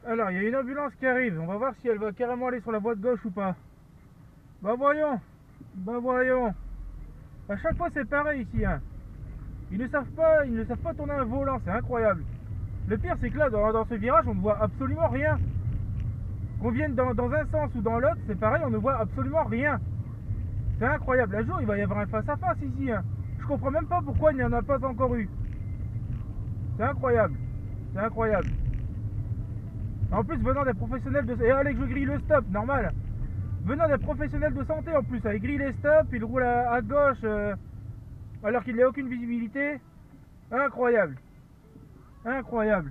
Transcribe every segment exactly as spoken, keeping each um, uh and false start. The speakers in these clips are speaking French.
Alors, il y a une ambulance qui arrive. On va voir si elle va carrément aller sur la voie de gauche ou pas. Bah voyons. Bah voyons. À chaque fois, c'est pareil ici. Hein. Ils ne savent pas, ils ne savent pas tourner un volant. C'est incroyable. Le pire, c'est que là, dans, dans ce virage, on ne voit absolument rien. Qu'on vienne dans, dans un sens ou dans l'autre, c'est pareil, on ne voit absolument rien. C'est incroyable. Un jour, il va y avoir un face-à-face ici. Hein. Je comprends même pas pourquoi il n'y en a pas encore eu. C'est incroyable. C'est incroyable. En plus, venant des professionnels de... Et allez que je grille le stop, normal. Venant des professionnels de santé, en plus, il grille les stops, il roule à, à gauche, euh, alors qu'il n'y a aucune visibilité. Incroyable. Incroyable.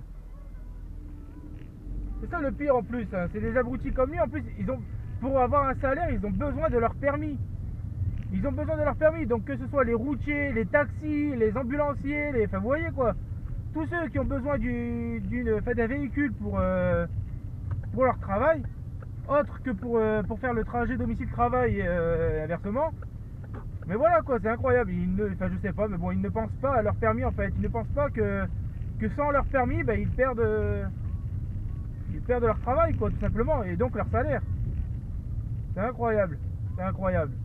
C'est ça le pire en plus, hein. C'est des abrutis comme lui, en plus, ils ont, pour avoir un salaire, ils ont besoin de leur permis. Ils ont besoin de leur permis, donc que ce soit les routiers, les taxis, les ambulanciers, les... Enfin, vous voyez quoi. Tous ceux qui ont besoin du, d'une, enfin, d'un véhicule pour, euh, pour leur travail, autre que pour, euh, pour faire le trajet domicile-travail et euh, inversement. Mais voilà quoi, c'est incroyable. Ils ne, enfin, je sais pas, mais bon, ils ne pensent pas à leur permis en fait. Ils ne pensent pas que, que sans leur permis, ben, ils perdent, euh, ils perdent leur travail quoi, tout simplement, et donc leur salaire. C'est incroyable, c'est incroyable.